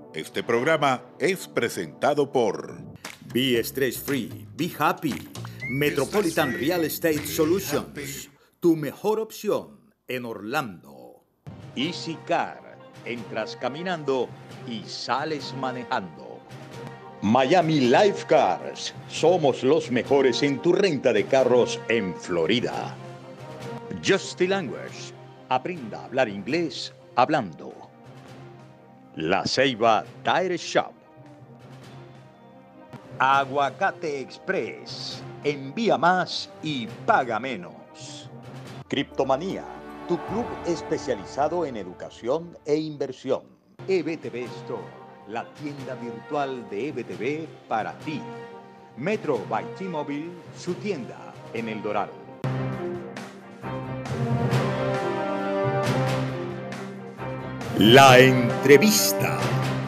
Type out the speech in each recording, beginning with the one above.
Este programa es presentado por Be Stress Free, Be Happy, Metropolitan Real Estate Solutions, tu mejor opción en Orlando. Easy Car, entras caminando y sales manejando. Miami Life Cars, somos los mejores en tu renta de carros en Florida. Just the Language, aprenda a hablar inglés hablando. La Ceiba Tire Shop. Aguacate Express. Envía más y paga menos. Criptomanía, tu club especializado en educación e inversión. EBTV Store, la tienda virtual de EBTV para ti. Metro by T-Mobile, su tienda en El Dorado. La entrevista.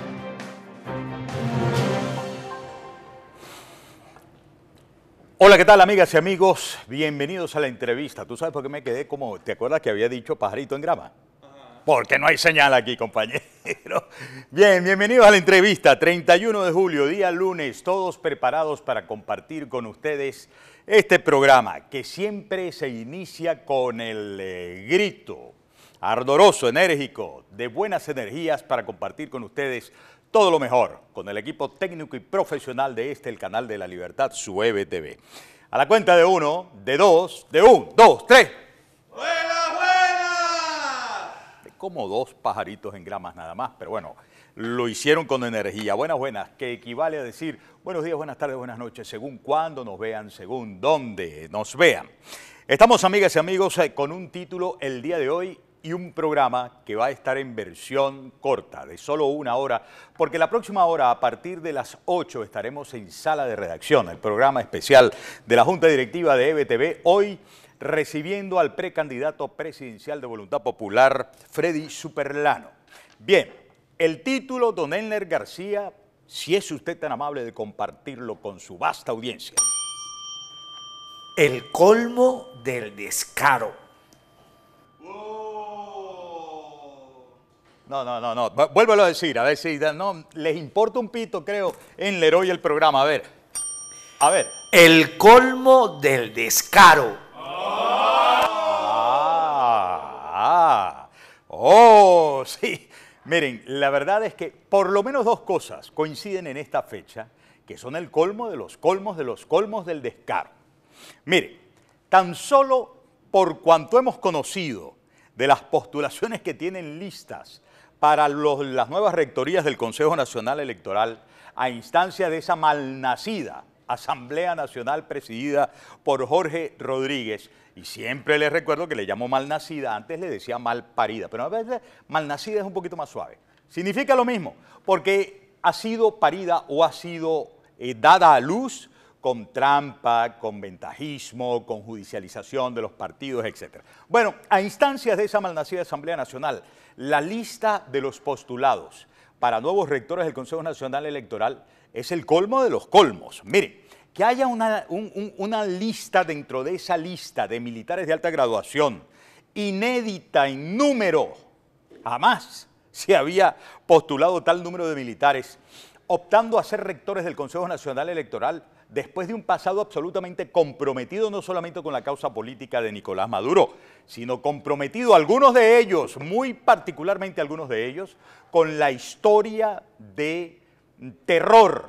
Hola, ¿qué tal, amigas y amigos? Bienvenidos a la entrevista. ¿Tú sabes por qué me quedé como, te acuerdas que había dicho pajarito en grama? Porque no hay señal aquí, compañero. Bien, bienvenidos a la entrevista. 31 de julio, día lunes, todos preparados para compartir con ustedes este programa que siempre se inicia con el grito ardoroso, enérgico, de buenas energías para compartir con ustedes todo lo mejor con el equipo técnico y profesional de el canal de la Libertad, su EBTV. A la cuenta de uno, de dos, de un, dos, tres. ¡Buena, buena! Como dos pajaritos en gramas nada más, pero bueno, lo hicieron con energía. Buenas, buenas, que equivale a decir buenos días, buenas tardes, buenas noches, según cuándo nos vean, según dónde nos vean. Estamos, amigas y amigos, con un título el día de hoy y un programa que va a estar en versión corta, de solo una hora, porque la próxima hora, a partir de las 8, estaremos en Sala de Redacción, el programa especial de la Junta Directiva de EBTV, hoy recibiendo al precandidato presidencial de Voluntad Popular, Freddy Superlano. Bien, el título, don Elner García, si es usted tan amable de compartirlo con su vasta audiencia. El colmo del descaro. No. Vuélvelo a decir, a ver si no, les importa un pito, creo, en Leroy el programa. A ver. El colmo del descaro. Sí. Miren, la verdad es que por lo menos dos cosas coinciden en esta fecha, que son el colmo de los colmos de los colmos del descaro. Mire, tan solo por cuanto hemos conocido de las postulaciones que tienen listas para las nuevas rectorías del Consejo Nacional Electoral a instancia de esa malnacida Asamblea Nacional presidida por Jorge Rodríguez, y siempre les recuerdo que le llamo malnacida, antes le decía malparida, pero a veces malnacida es un poquito más suave. Significa lo mismo, porque ha sido parida o ha sido dada a luz con trampa, con ventajismo, con judicialización de los partidos, etc. Bueno, a instancias de esa malnacida Asamblea Nacional, la lista de los postulados para nuevos rectores del Consejo Nacional Electoral es el colmo de los colmos. Miren, que haya una lista dentro de esa lista de militares de alta graduación, inédita en número, jamás se había postulado tal número de militares, optando a ser rectores del Consejo Nacional Electoral después de un pasado absolutamente comprometido no solamente con la causa política de Nicolás Maduro, sino comprometido algunos de ellos, muy particularmente algunos de ellos, con la historia de terror,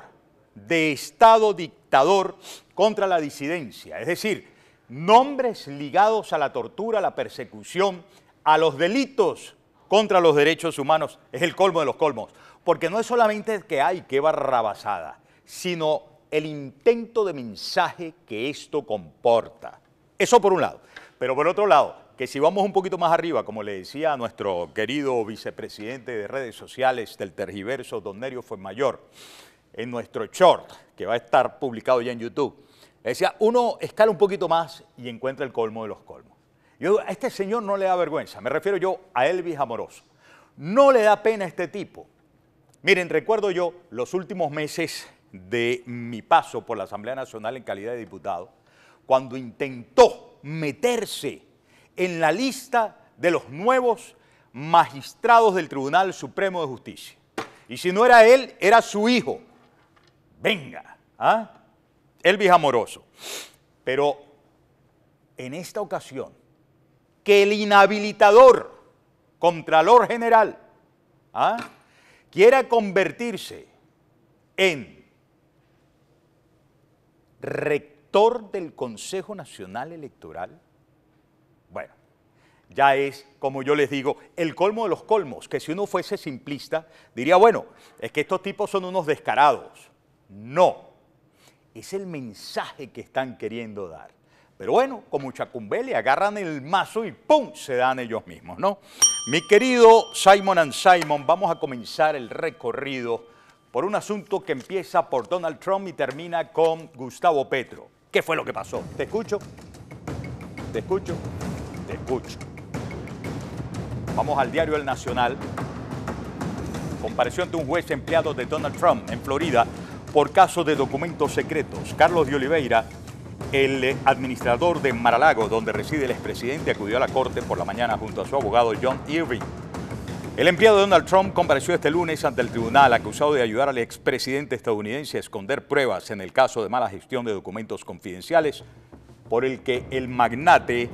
de Estado dictador contra la disidencia. Es decir, nombres ligados a la tortura, a la persecución, a los delitos contra los derechos humanos, es el colmo de los colmos. Porque no es solamente que hay qué barrabasada, sino el intento de mensaje que esto comporta. Eso por un lado. Pero por otro lado, que si vamos un poquito más arriba, como le decía a nuestro querido vicepresidente de redes sociales del tergiverso, don Nerio Fuenmayor, en nuestro short, que va a estar publicado ya en YouTube, le decía, uno escala un poquito más y encuentra el colmo de los colmos. Yo, a este señor no le da vergüenza, me refiero yo a Elvis Amoroso. No le da pena a este tipo. Miren, recuerdo yo los últimos meses de mi paso por la Asamblea Nacional en calidad de diputado, cuando intentó meterse en la lista de los nuevos magistrados del Tribunal Supremo de Justicia. Y si no era él, era su hijo. Venga, ¿ah? Elvis Amoroso. Pero en esta ocasión, que el inhabilitador, Contralor General, ¿ah?, quiera convertirse en rector del Consejo Nacional Electoral, bueno, ya es, como yo les digo, el colmo de los colmos, que si uno fuese simplista, diría, bueno, es que estos tipos son unos descarados. No, es el mensaje que están queriendo dar. Pero bueno, como Chacumbele, agarran el mazo y ¡pum!, se dan ellos mismos, ¿no? Mi querido Simon & Simon, vamos a comenzar el recorrido por un asunto que empieza por Donald Trump y termina con Gustavo Petro. ¿Qué fue lo que pasó? ¿Te escucho? ¿Te escucho? Te escucho. Vamos al diario El Nacional. Compareció ante un juez empleado de Donald Trump en Florida por caso de documentos secretos. Carlos de Oliveira, el administrador de Mar-a-Lago, donde reside el expresidente, acudió a la corte por la mañana junto a su abogado John Irving. El empleado de Donald Trump compareció este lunes ante el tribunal acusado de ayudar al expresidente estadounidense a esconder pruebas en el caso de mala gestión de documentos confidenciales por el que el magnate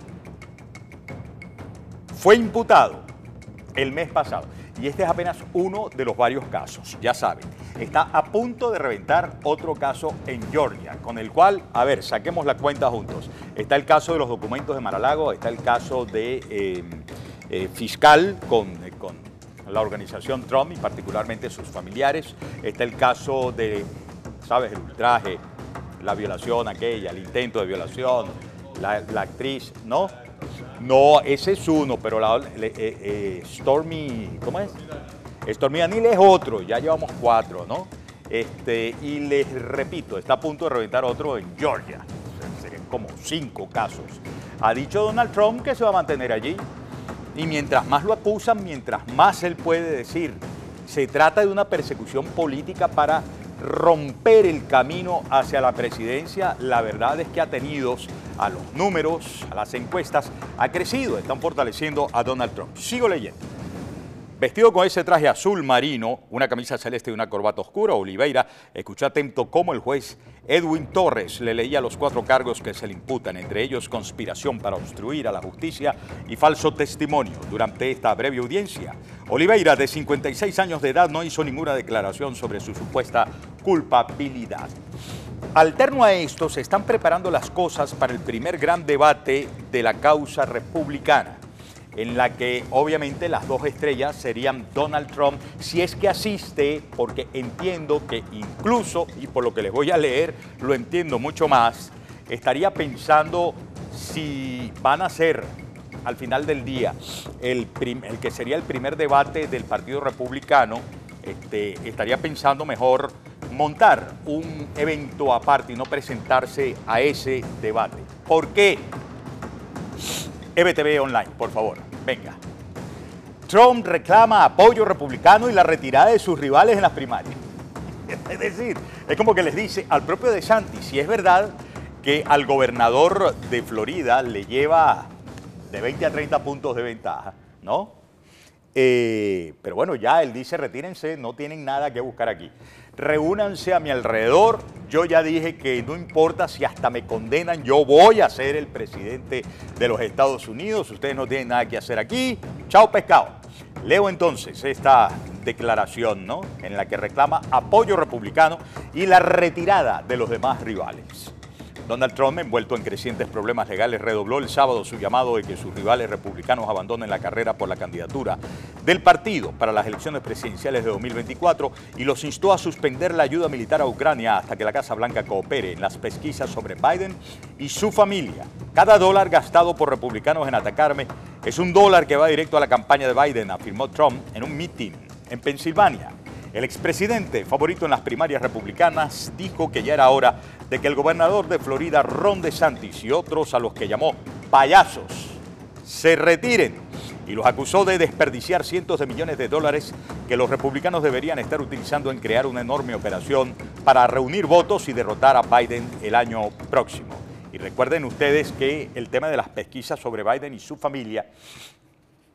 fue imputado el mes pasado. Y este es apenas uno de los varios casos, ya saben. Está a punto de reventar otro caso en Georgia, con el cual, a ver, saquemos la cuenta juntos. Está el caso de los documentos de Mar-a-Lago, está el caso de fiscal con la organización Trump y particularmente sus familiares. Está el caso de, ¿sabes?, el ultraje, la violación aquella, el intento de violación, la actriz, ¿no? No, ese es uno, pero Stormy, ¿cómo es? Stormy Daniel es otro, ya llevamos 4, ¿no? Y les repito, está a punto de reventar otro en Georgia. Serían como 5 casos. Ha dicho Donald Trump que se va a mantener allí. Y mientras más lo acusan, mientras más él puede decir. Se trata de una persecución política para romper el camino hacia la presidencia. La verdad es que atenidos a los números, a las encuestas, ha crecido, están fortaleciendo a Donald Trump. Sigo leyendo. Vestido con ese traje azul marino, una camisa celeste y una corbata oscura, Oliveira escuchó atento cómo el juez Edwin Torres le leía los 4 cargos que se le imputan, entre ellos conspiración para obstruir a la justicia y falso testimonio. Durante esta breve audiencia, Oliveira, de 56 años de edad, no hizo ninguna declaración sobre su supuesta culpabilidad. Alterno a esto, se están preparando las cosas para el primer gran debate de la causa republicana, en la que obviamente las 2 estrellas serían Donald Trump, si es que asiste, porque entiendo que incluso, y por lo que les voy a leer, lo entiendo mucho más, estaría pensando si van a ser, al final del día, el que sería el primer debate del Partido Republicano, estaría pensando mejor montar un evento aparte y no presentarse a ese debate. ¿Por qué? EBTV Online, por favor, venga. Trump reclama apoyo republicano y la retirada de sus rivales en las primarias. Es decir, es como que les dice al propio DeSantis, si es verdad que al gobernador de Florida le lleva de 20 a 30 puntos de ventaja, ¿no? Pero bueno, ya él dice, retírense, no tienen nada que buscar aquí. Reúnanse a mi alrededor, yo ya dije que no importa si hasta me condenan, yo voy a ser el presidente de los Estados Unidos, ustedes no tienen nada que hacer aquí, chao pescado. Leo entonces esta declaración, ¿no?, en la que reclama apoyo republicano y la retirada de los demás rivales. Donald Trump, envuelto en crecientes problemas legales, redobló el sábado su llamado de que sus rivales republicanos abandonen la carrera por la candidatura del partido para las elecciones presidenciales de 2024 y los instó a suspender la ayuda militar a Ucrania hasta que la Casa Blanca coopere en las pesquisas sobre Biden y su familia. Cada dólar gastado por republicanos en atacarme es un dólar que va directo a la campaña de Biden, afirmó Trump en un mitin en Pensilvania. El expresidente, favorito en las primarias republicanas, dijo que ya era hora de que el gobernador de Florida, Ron DeSantis, y otros a los que llamó payasos, se retiren, y los acusó de desperdiciar cientos de millones de dólares que los republicanos deberían estar utilizando en crear una enorme operación para reunir votos y derrotar a Biden el año próximo. Y recuerden ustedes que el tema de las pesquisas sobre Biden y su familia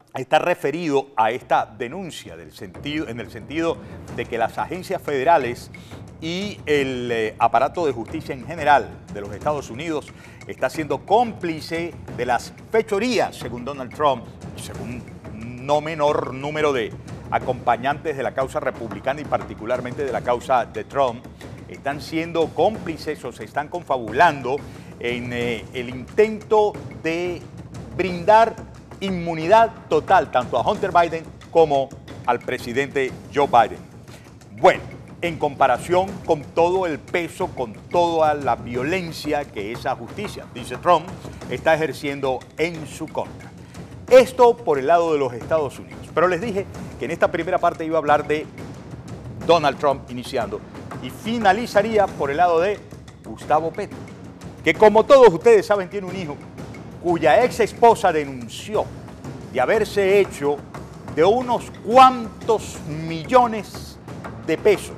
está referido a esta denuncia en el sentido de que las agencias federales y el aparato de justicia en general de los Estados Unidos está siendo cómplice de las fechorías, según Donald Trump, según un no menor número de acompañantes de la causa republicana y particularmente de la causa de Trump, están siendo cómplices o se están confabulando en el intento de brindar inmunidad total tanto a Hunter Biden como al presidente Joe Biden. Bueno, en comparación con todo el peso, con toda la violencia que esa justicia, dice Trump, está ejerciendo en su contra. Esto por el lado de los Estados Unidos. Pero les dije que en esta primera parte iba a hablar de Donald Trump iniciando y finalizaría por el lado de Gustavo Petro, que como todos ustedes saben tiene un hijo cuya ex esposa denunció de haberse hecho de unos cuantos millones de pesos,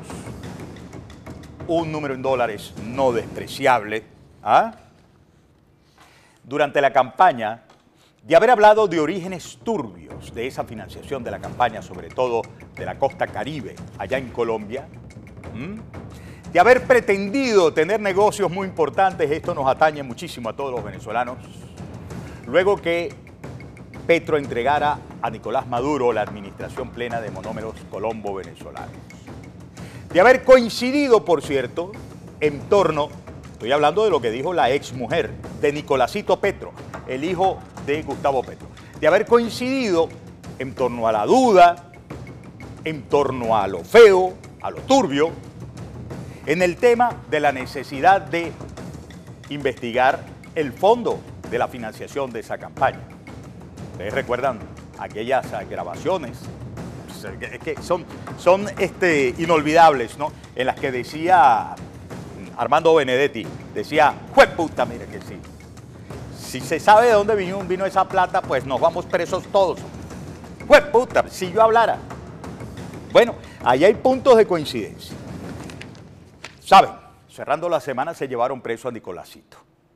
un número en dólares no despreciable, durante la campaña, de haber hablado de orígenes turbios de esa financiación de la campaña, sobre todo de la costa caribe, allá en Colombia, de haber pretendido tener negocios muy importantes, esto nos atañe muchísimo a todos los venezolanos, luego que Petro entregara a Nicolás Maduro la administración plena de Monómeros Colombo venezolanos. De haber coincidido, por cierto, en torno, estoy hablando de lo que dijo la exmujer de Nicolásito Petro, el hijo de Gustavo Petro, de haber coincidido en torno a la duda, en torno a lo feo, a lo turbio, en el tema de la necesidad de investigar el fondo de la financiación de esa campaña. ¿Ustedes recuerdan aquellas grabaciones? Es que son inolvidables, ¿no? En las que decía Armando Benedetti, decía, ¡jueputa, mire que sí! Si se sabe de dónde vino esa plata, pues nos vamos presos todos. ¡Jueputa! Si yo hablara. Bueno, ahí hay puntos de coincidencia. ¿Saben? Cerrando la semana se llevaron preso a Nicolásito.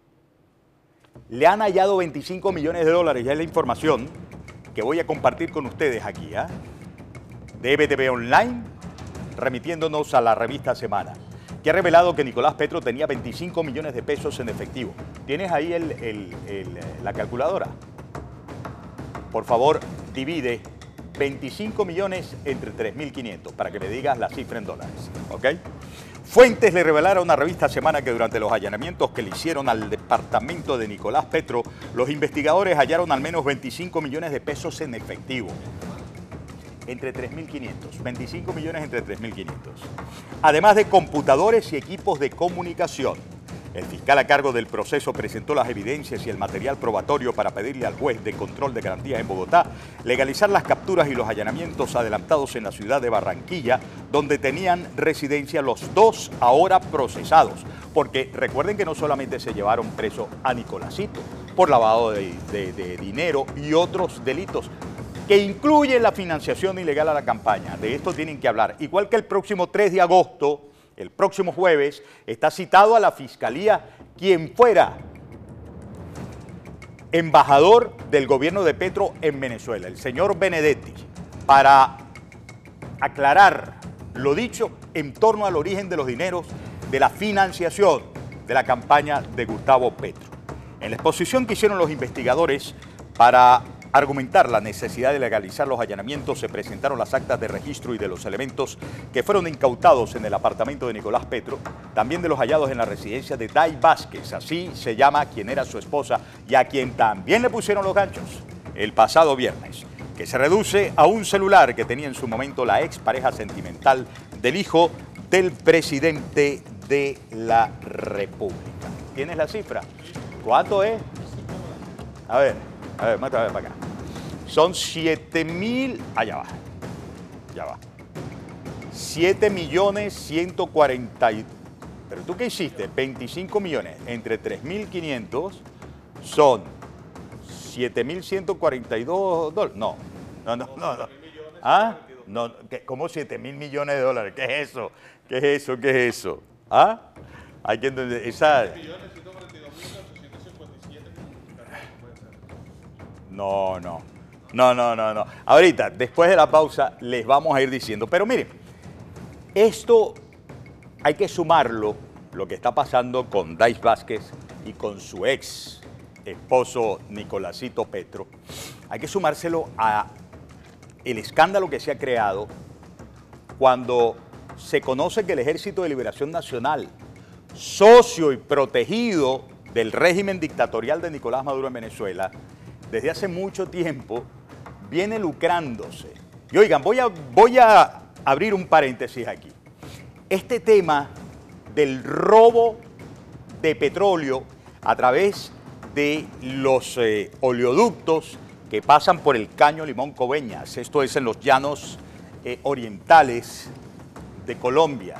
Le han hallado 25 millones de dólares, ya es la información que voy a compartir con ustedes aquí, de BTV Online, remitiéndonos a la revista Semana, que ha revelado que Nicolás Petro tenía 25 millones de pesos en efectivo. ¿Tienes ahí la calculadora? Por favor, divide 25 millones entre 3.500 para que me digas la cifra en dólares, ¿ok? Fuentes le revelaron a revista Semana que durante los allanamientos que le hicieron al departamento de Nicolás Petro, los investigadores hallaron al menos 25 millones de pesos en efectivo. Entre 3.500, 25 millones entre 3.500. Además de computadores y equipos de comunicación. El fiscal a cargo del proceso presentó las evidencias y el material probatorio para pedirle al juez de control de garantías en Bogotá legalizar las capturas y los allanamientos adelantados en la ciudad de Barranquilla, donde tenían residencia los dos ahora procesados. Porque recuerden que no solamente se llevaron preso a Nicolásito por lavado de dinero y otros delitos, que incluyen la financiación ilegal a la campaña. De esto tienen que hablar. Igual que el próximo 3 de agosto, el próximo jueves, está citado a la Fiscalía quien fuera embajador del gobierno de Petro en Venezuela, el señor Benedetti, para aclarar lo dicho en torno al origen de los dineros de la financiación de la campaña de Gustavo Petro. En la exposición que hicieron los investigadores para argumentar la necesidad de legalizar los allanamientos, se presentaron las actas de registro y de los elementos que fueron incautados en el apartamento de Nicolás Petro, también de los hallados en la residencia de Day Vázquez, así se llama quien era su esposa y a quien también le pusieron los ganchos el pasado viernes, que se reduce a un celular que tenía en su momento la expareja sentimental del hijo del presidente de la República. ¿Tienes la cifra? ¿Cuánto es? A ver, mátame para acá. Son 7.000, ya va. 7.140.000. ¿Pero tú qué hiciste? 25 millones entre 3.500 son 7.142 dólares. No. ¿Ah? No, ¿cómo 7.000 millones de dólares? ¿Qué es eso? ¿Qué es eso? ¿Ah? Hay que entender, esa... No. No, no, no, no. Ahorita, después de la pausa, les vamos a ir diciendo. Pero miren, esto hay que sumarlo, lo que está pasando con Dais Vázquez y con su ex esposo Nicolásito Petro. Hay que sumárselo a el escándalo que se ha creado cuando se conoce que el Ejército de Liberación Nacional, socio y protegido del régimen dictatorial de Nicolás Maduro en Venezuela, desde hace mucho tiempo viene lucrándose. Y oigan, voy a abrir un paréntesis aquí. Este tema del robo de petróleo a través de los oleoductos que pasan por el Caño Limón Coveñas, esto es en los llanos orientales de Colombia.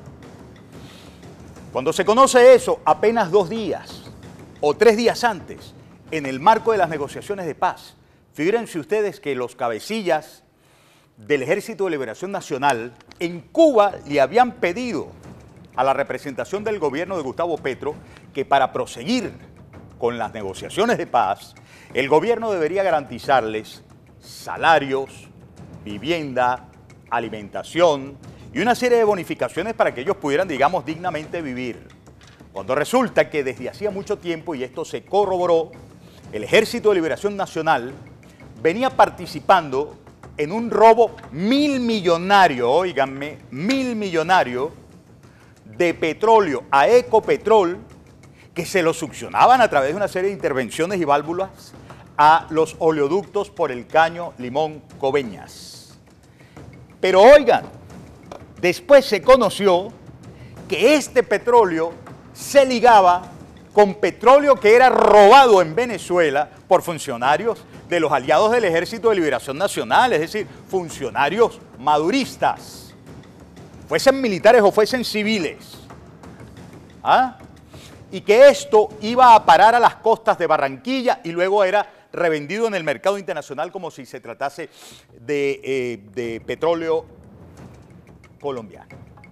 Cuando se conoce eso, apenas 2 días o 3 días antes, en el marco de las negociaciones de paz, figúrense ustedes que los cabecillas del Ejército de Liberación Nacional en Cuba le habían pedido a la representación del gobierno de Gustavo Petro que para proseguir con las negociaciones de paz, el gobierno debería garantizarles salarios, vivienda, alimentación y una serie de bonificaciones para que ellos pudieran, digamos, dignamente vivir. Cuando resulta que desde hacía mucho tiempo, y esto se corroboró, el Ejército de Liberación Nacional venía participando en un robo milmillonario, óiganme, milmillonario de petróleo a Ecopetrol, que se lo succionaban a través de una serie de intervenciones y válvulas a los oleoductos por el Caño Limón Coveñas. Pero oigan, después se conoció que este petróleo se ligaba con petróleo que era robado en Venezuela por funcionarios de los aliados del Ejército de Liberación Nacional, es decir, funcionarios maduristas, fuesen militares o fuesen civiles. ¿Ah? Y que esto iba a parar a las costas de Barranquilla y luego era revendido en el mercado internacional como si se tratase de petróleo colombiano.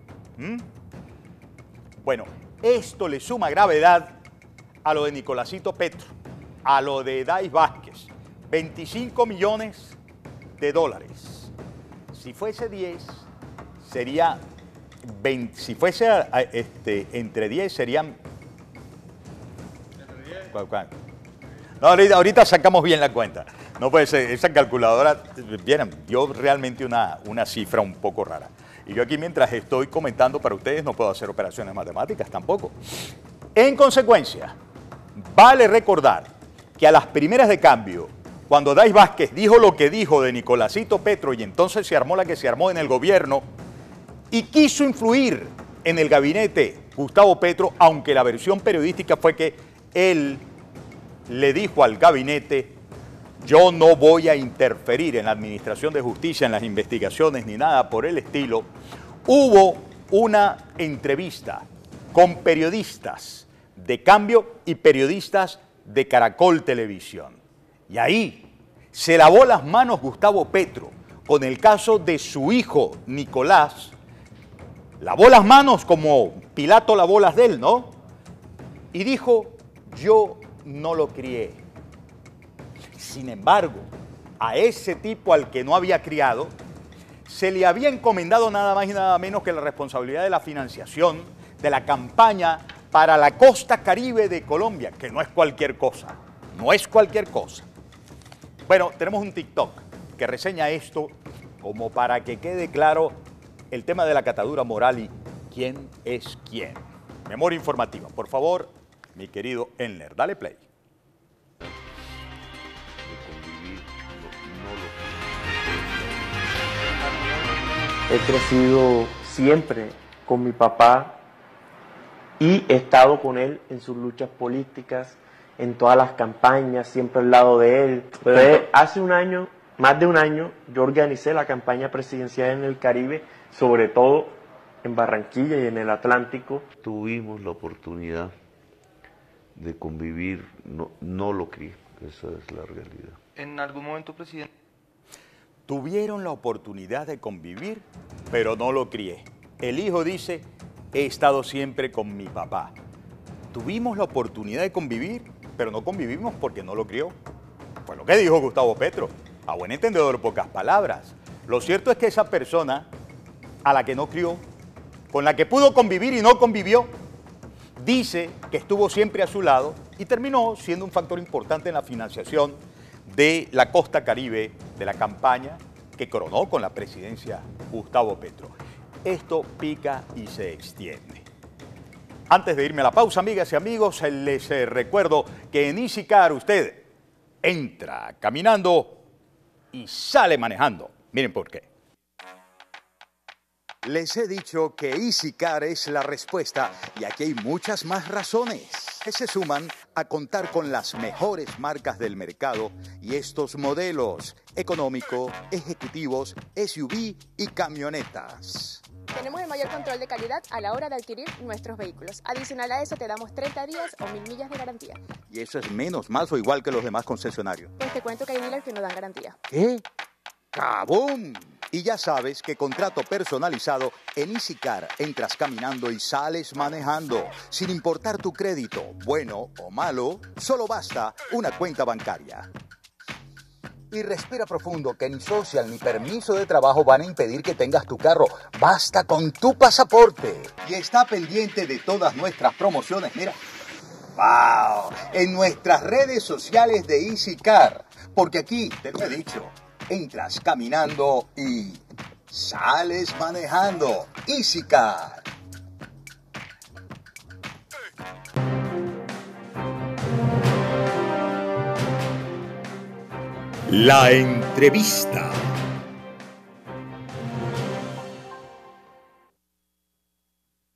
Bueno, esto le suma gravedad a lo de Nicolásito Petro, a lo de Dais Vázquez, 25 millones de dólares. Si fuese 10, sería 20, si fuese entre 10 serían... No, ahorita sacamos bien la cuenta. No puede ser, esa calculadora, vieran, dio realmente una cifra un poco rara. Y yo aquí mientras estoy comentando para ustedes no puedo hacer operaciones matemáticas tampoco. En consecuencia, vale recordar que a las primeras de cambio, cuando Dais Vázquez dijo lo que dijo de Nicolásito Petro y entonces se armó la que se armó en el gobierno y quiso influir en el gabinete Gustavo Petro, aunque la versión periodística fue que él le dijo al gabinete: yo no voy a interferir en la administración de justicia, en las investigaciones ni nada por el estilo. Hubo una entrevista con periodistas de Cambio y periodistas de Caracol Televisión. Y ahí se lavó las manos Gustavo Petro con el caso de su hijo Nicolás. Lavó las manos como Pilato lavó las de él, ¿no? Y dijo: yo no lo crié. Sin embargo, a ese tipo al que no había criado, se le había encomendado nada más y nada menos que la responsabilidad de la financiación de la campaña para la costa caribe de Colombia, que no es cualquier cosa, no es cualquier cosa. Bueno, tenemos un TikTok que reseña esto como para que quede claro el tema de la catadura moral y quién es quién. Memoria informativa, por favor, mi querido Enler, dale play. He crecido siempre con mi papá y he estado con él en sus luchas políticas, en todas las campañas, siempre al lado de él. Hace un año, más de un año, yo organicé la campaña presidencial en el Caribe, sobre todo en Barranquilla y en el Atlántico. Tuvimos la oportunidad de convivir, no lo crié, esa es la realidad. En algún momento, presidente. Tuvieron la oportunidad de convivir, pero no lo crié. El hijo dice: he estado siempre con mi papá. Tuvimos la oportunidad de convivir, pero no convivimos porque no lo crió. Fue lo que dijo Gustavo Petro. A buen entendedor, pocas palabras. Lo cierto es que esa persona a la que no crió, con la que pudo convivir y no convivió, dice que estuvo siempre a su lado y terminó siendo un factor importante en la financiación de la costa caribe de la campaña que coronó con la presidencia Gustavo Petro. Esto pica y se extiende. Antes de irme a la pausa, amigas y amigos, les recuerdo que en EasyCar usted entra caminando y sale manejando. Miren por qué. Les he dicho que EasyCar es la respuesta y aquí hay muchas más razones que se suman a contar con las mejores marcas del mercado y estos modelos económico, ejecutivos, SUV y camionetas. Tenemos el mayor control de calidad a la hora de adquirir nuestros vehículos. Adicional a eso te damos 30 días o 1000 millas de garantía. ¿Y eso es menos, más o igual que los demás concesionarios? Pues te cuento que hay dealers que no dan garantía. ¿Qué? ¡Cabum! Y ya sabes que contrato personalizado en EasyCar entras caminando y sales manejando. Sin importar tu crédito, bueno o malo, solo basta una cuenta bancaria. Y respira profundo, que ni social ni permiso de trabajo van a impedir que tengas tu carro. Basta con tu pasaporte. Y está pendiente de todas nuestras promociones, mira. ¡Wow! En nuestras redes sociales de EasyCar. Porque aquí, te lo he dicho, entras caminando y sales manejando. EasyCar. La entrevista.